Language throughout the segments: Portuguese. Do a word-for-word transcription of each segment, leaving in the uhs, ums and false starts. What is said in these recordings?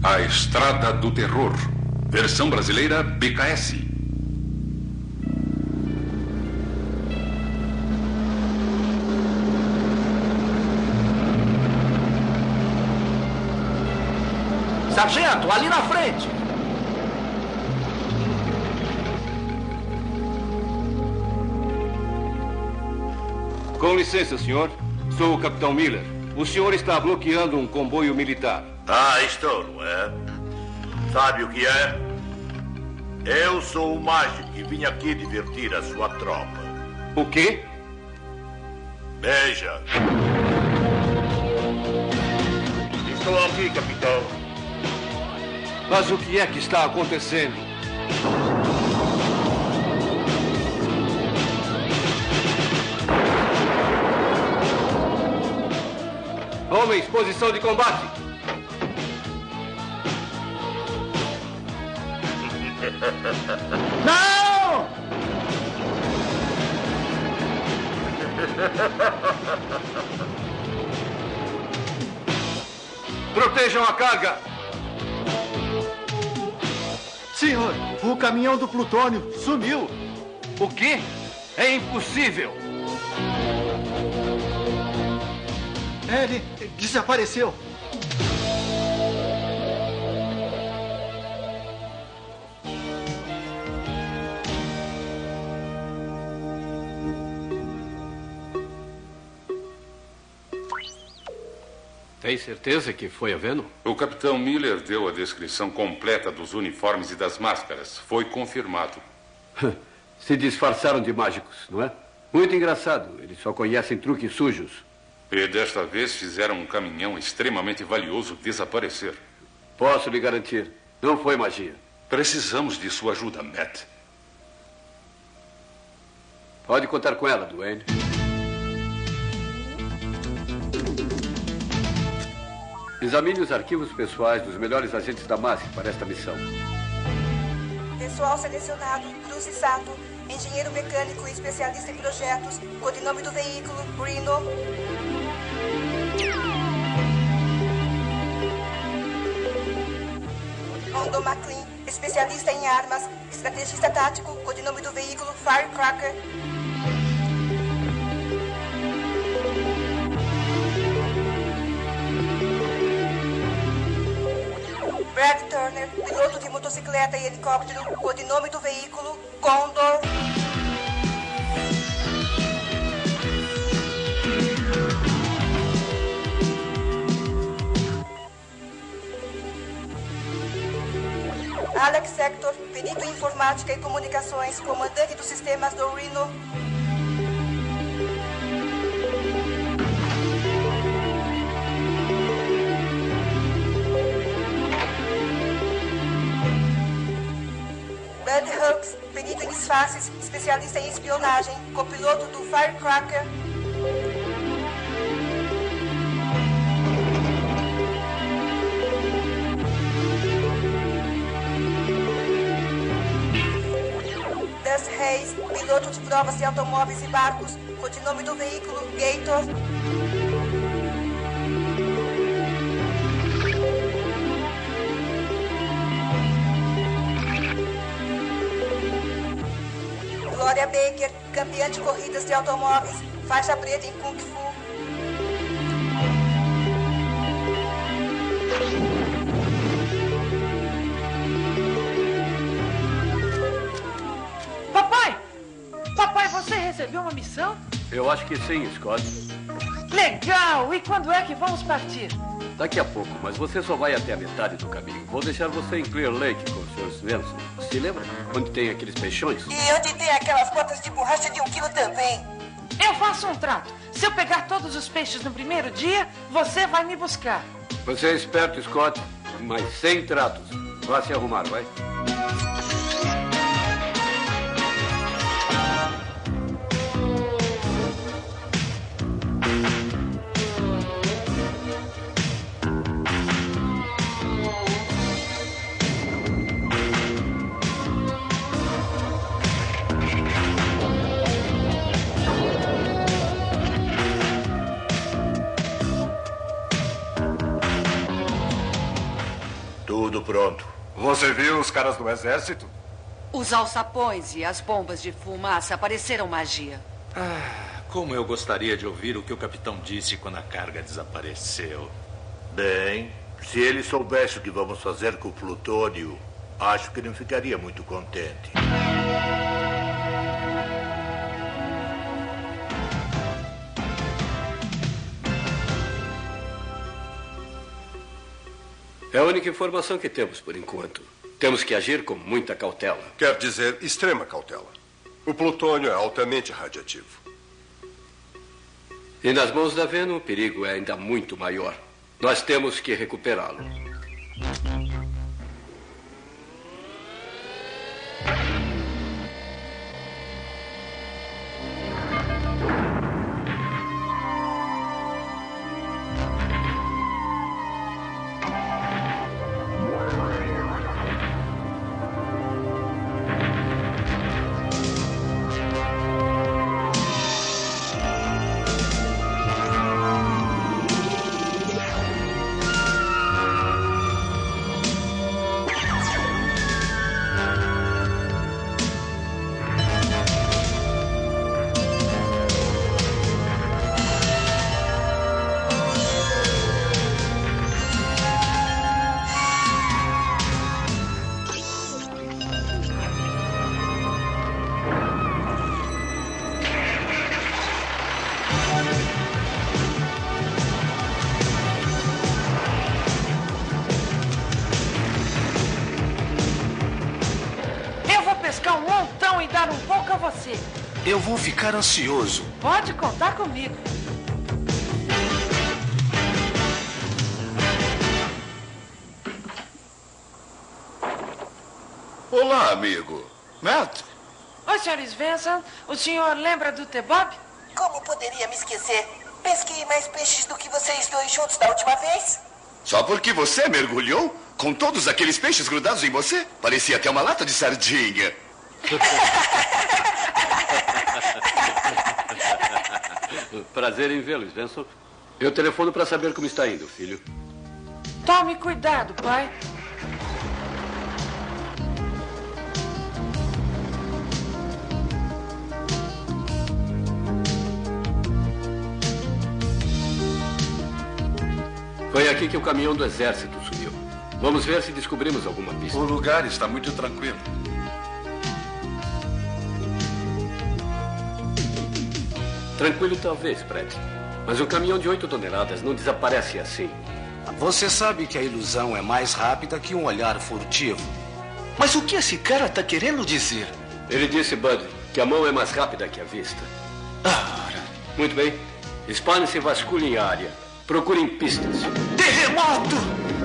A Estrada do Terror. Versão brasileira B K S. Sargento, ali na frente! Com licença, senhor. Sou o Capitão Miller. O senhor está bloqueando um comboio militar. Ah, estou, não é? Sabe o que é? Eu sou o mágico que vim aqui divertir a sua tropa. O quê? Veja. Estou aqui, capitão. Mas o que é que está acontecendo? Homens, posição de combate. Não! Protejam a carga. Senhor, o caminhão do plutônio sumiu. O quê? É impossível. Ele desapareceu. Tem certeza que foi a Venom? O capitão Miller deu a descrição completa dos uniformes e das máscaras. Foi confirmado. Se disfarçaram de mágicos, não é? Muito engraçado. Eles só conhecem truques sujos. E desta vez fizeram um caminhão extremamente valioso desaparecer. Posso lhe garantir, não foi magia. Precisamos de sua ajuda, Matt. Pode contar com ela, Duane. Examine os arquivos pessoais dos melhores agentes da M A S para esta missão. Pessoal selecionado: Bruce Sato, engenheiro mecânico e especialista em projetos. Codinome do veículo: Rhino. Rondo McLean, especialista em armas, estrategista tático. Codinome do veículo: Firecracker. Brad Turner, piloto de motocicleta e helicóptero. Codinome do veículo: Condor. Alex Sector, perito em informática e comunicações, comandante dos sistemas do Rhino. Bud Hooks, perito em disfarces, especialista em espionagem, copiloto do Firecracker. Dust Hayes, piloto de provas de automóveis e barcos, codinome do veículo: Gator. Gloria Baker, campeã de corridas de automóveis, faixa preta em Kung Fu. Papai! Papai, você recebeu uma missão? Eu acho que sim, Scott. Legal! E quando é que vamos partir? Daqui a pouco, mas você só vai até a metade do caminho. Vou deixar você em Clear Lake com os senhores Svensson. Se lembra? Onde tem aqueles peixões? E onde tem aquelas botas de borracha de um quilo também. Eu faço um trato. Se eu pegar todos os peixes no primeiro dia, você vai me buscar. Você é esperto, Scott, mas sem tratos. Vá se arrumar, vai. Tudo pronto. Você viu os caras do exército? Os alçapões e as bombas de fumaça pareceram magia. Ah, como eu gostaria de ouvir o que o capitão disse quando a carga desapareceu. Bem, se ele soubesse o que vamos fazer com o plutônio, acho que não ficaria muito contente. É a única informação que temos por enquanto. Temos que agir com muita cautela. Quer dizer, extrema cautela. O plutônio é altamente radiativo. E nas mãos da Venom, o perigo é ainda muito maior. Nós temos que recuperá-lo. Eu vou ficar ansioso. Pode contar comigo. Olá, amigo. Matt? Oi, senhor Svensson. O senhor lembra do T-Bob? Como poderia me esquecer? Pesquei mais peixes do que vocês dois juntos da última vez. Só porque você mergulhou? Com todos aqueles peixes grudados em você? Parecia até uma lata de sardinha. Prazer em vê-lo, Svensson. Eu telefono para saber como está indo, filho. Tome cuidado, pai. Foi aqui que o caminhão do exército sumiu. Vamos ver se descobrimos alguma pista. O lugar está muito tranquilo. Tranquilo talvez, Fred. Mas um caminhão de oito toneladas não desaparece assim. Você sabe que a ilusão é mais rápida que um olhar furtivo. Mas o que esse cara está querendo dizer? Ele disse, Bud, que a mão é mais rápida que a vista. Ah, muito bem. Espalhem-se e vasculhem a área. Procurem pistas. Terremoto!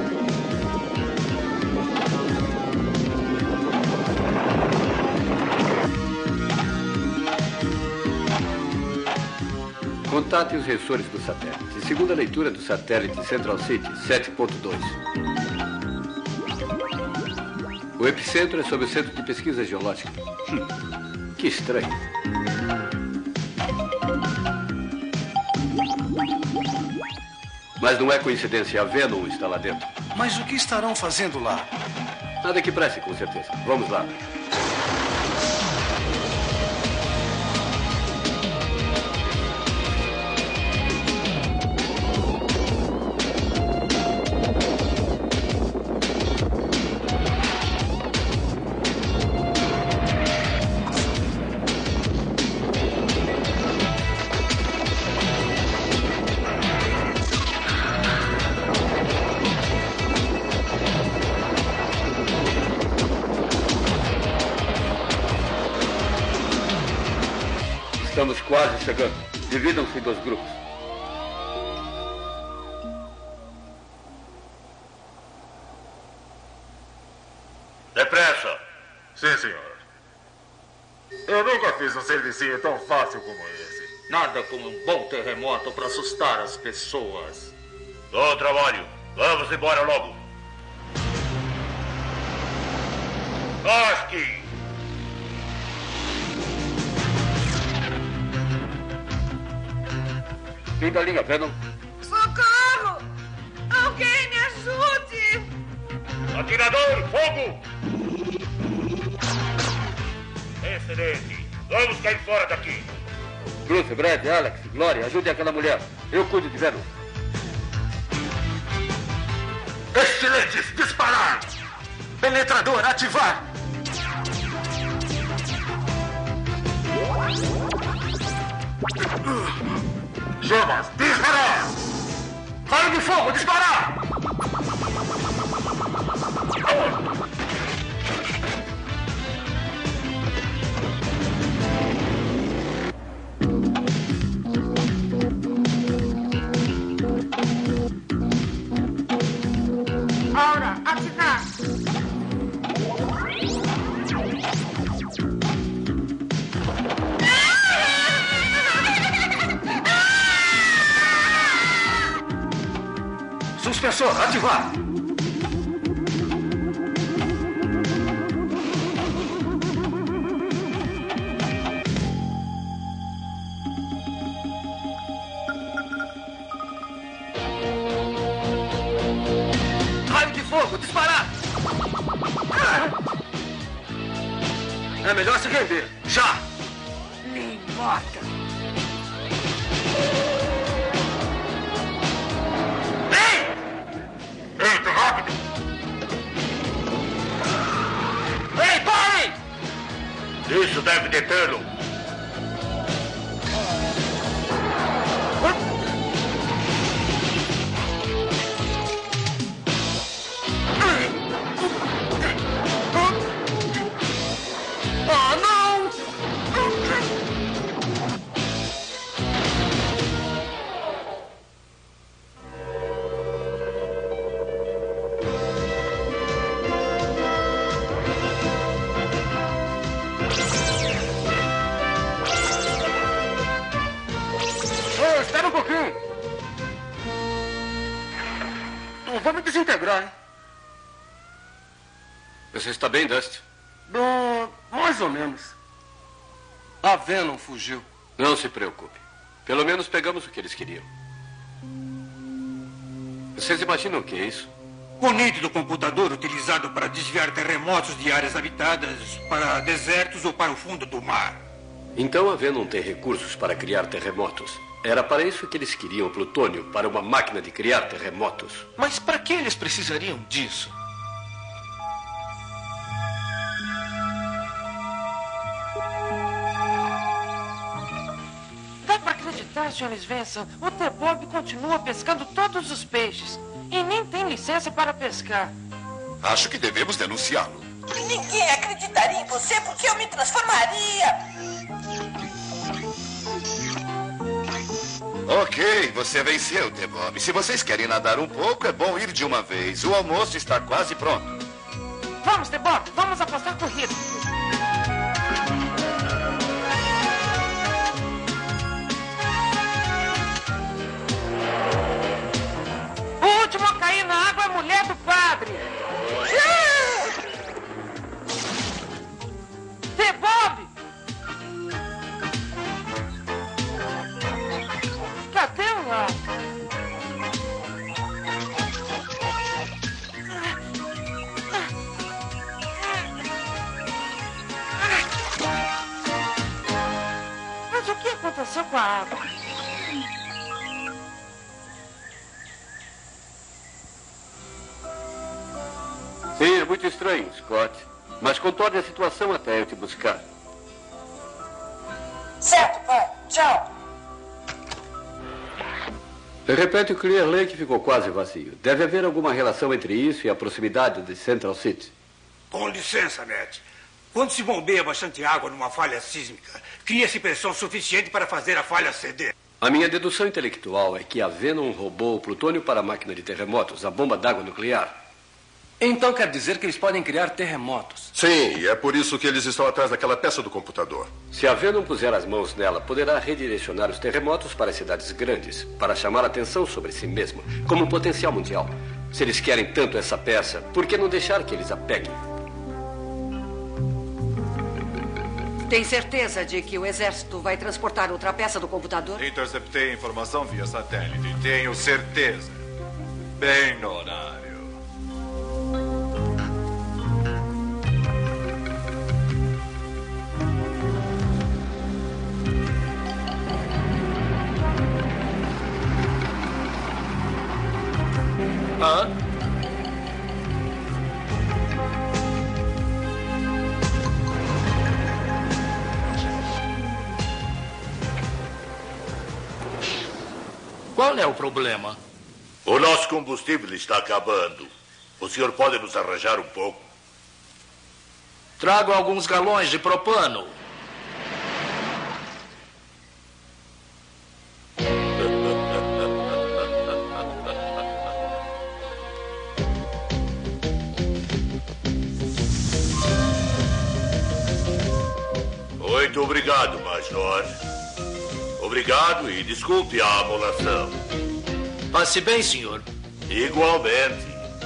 Contate os reissores do satélite. Segundo a leitura do satélite Central City sete ponto dois. O epicentro é sob o Centro de Pesquisa Geológica. Hum, que estranho. Mas não é coincidência, a Venom está lá dentro. Mas o que estarão fazendo lá? Nada que preste, com certeza. Vamos lá. Estamos quase chegando. Dividam-se em dois grupos. Depressa! Sim, senhor. Eu nunca fiz um servicinho tão fácil como esse. Nada como um bom terremoto para assustar as pessoas. Bom trabalho. Vamos embora logo. Oski! Fim da linha, Venom. Socorro! Alguém me ajude! Atirador, fogo! Excelente. Vamos cair fora daqui. Bruce, Brad, Alex, Glória, ajudem aquela mulher. Eu cuido de Venom. Excelentes, disparar! Penetrador, ativar! Chamas, disparar! Raio de fogo, disparar! Aura, ativar! Suspensor, ativar! Raio de fogo, disparar! É melhor se render, já! Me mata! Eita, rápido! Ei, parem! Isso deve detê-lo. Oh, não! Ô, espera um pouquinho. Não vou me desintegrar, hein? Você está bem, Dust? Bom, mais ou menos. A Venom fugiu. Não se preocupe. Pelo menos pegamos o que eles queriam. Vocês imaginam o que é isso? O nítido computador utilizado para desviar terremotos de áreas habitadas para desertos ou para o fundo do mar. Então a Venom tem recursos para criar terremotos. Era para isso que eles queriam plutônio, para uma máquina de criar terremotos. Mas para que eles precisariam disso? Dá para acreditar, senhor Svensson, o T-Bob continua pescando todos os peixes. E nem tem licença para pescar. Acho que devemos denunciá-lo. Ninguém acreditaria em você porque eu me transformaria. Ok, você venceu, T-Bob. Se vocês querem nadar um pouco, é bom ir de uma vez. O almoço está quase pronto. Vamos, T-Bob, vamos apostar corrida. O último a cair na água é a mulher do padre. T-Bob! Cadê o ar? Mas o que aconteceu com a água? Sim, é muito estranho, Scott. Mas contorne a situação até eu te buscar. Certo, pai. Tchau. De repente, o Clear Lake ficou quase vazio. Deve haver alguma relação entre isso e a proximidade de Central City. Com licença, Matt. Quando se bombeia bastante água numa falha sísmica, cria-se pressão suficiente para fazer a falha ceder. A minha dedução intelectual é que a Venom roubou o plutônio para a máquina de terremotos, a bomba d'água nuclear. Então quer dizer que eles podem criar terremotos? Sim, e é por isso que eles estão atrás daquela peça do computador. Se a Venom puser as mãos nela, poderá redirecionar os terremotos para cidades grandes, para chamar a atenção sobre si mesma, como um potencial mundial. Se eles querem tanto essa peça, por que não deixar que eles a peguem? Tem certeza de que o exército vai transportar outra peça do computador? Interceptei a informação via satélite. Tenho certeza. Bem no horário. Qual é o problema? O nosso combustível está acabando. O senhor pode nos arranjar um pouco? Trago alguns galões de propano. Muito obrigado, Major. Obrigado e desculpe a amolação. Passe bem, senhor. Igualmente.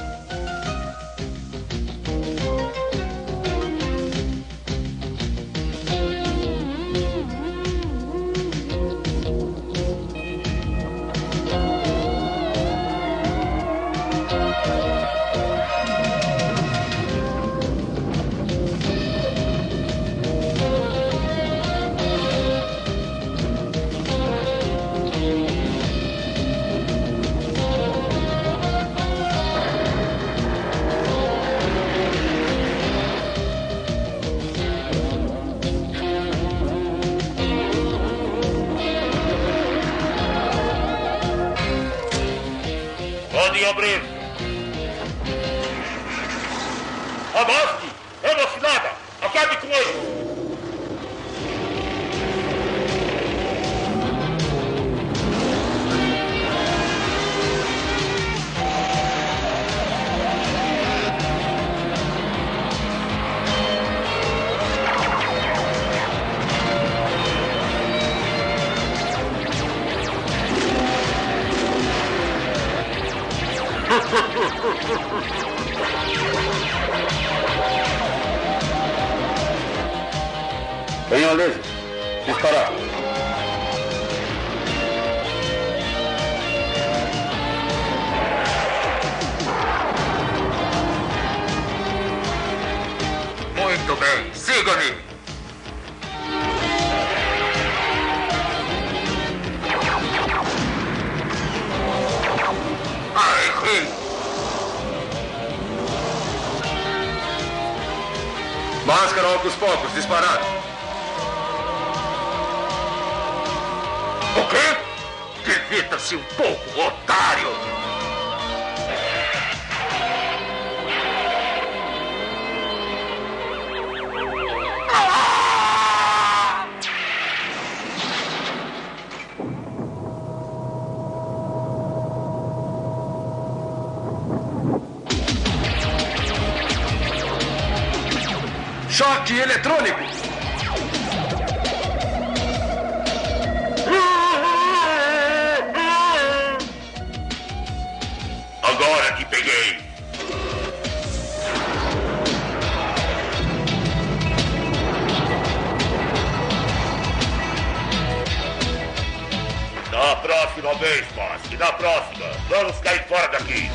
Podem abrir. Abaste! É uma cilada! Acabe com ele! Venham, laser. Disparar. Muito bem, siga-me. Ai, rei. Máscara aos poucos, disparar. O quê? Divirta-se um pouco, otário! Choque eletrônico! Agora que peguei! Na próxima vez, Mask, na próxima. Vamos cair fora daqui.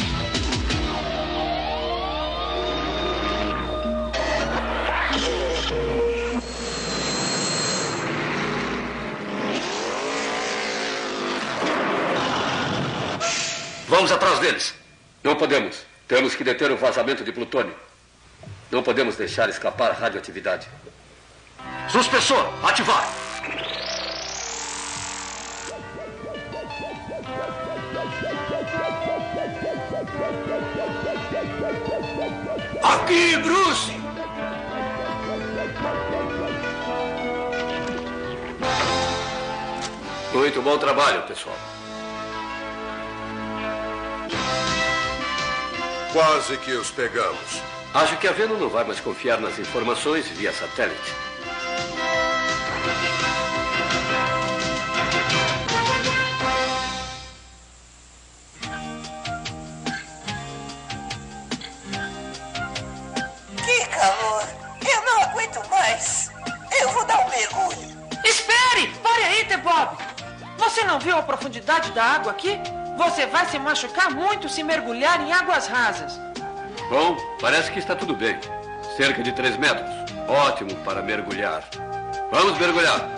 Vamos atrás deles. Não podemos. Temos que deter o vazamento de plutônio. Não podemos deixar escapar radioatividade. Suspensor, ativar. Aqui, Bruce! Muito bom trabalho, pessoal. Quase que os pegamos. Acho que a Venom não vai mais confiar nas informações via satélite. Que calor! Eu não aguento mais! Eu vou dar um mergulho! Espere! Pare aí, T-Bob! Você não viu a profundidade da água aqui? Você vai se machucar muito se mergulhar em águas rasas. Bom, parece que está tudo bem. Cerca de três metros. Ótimo para mergulhar. Vamos mergulhar.